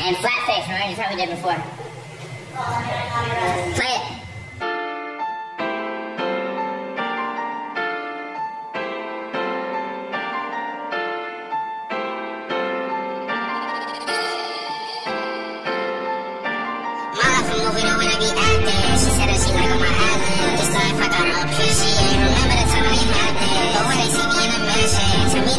And flat face, remember? Just how we did before. Play it. Moving on when I be out there. She said that she like on my island. This life I gotta appreciate. Remember the time we had that. But when they see me in a mansion, to me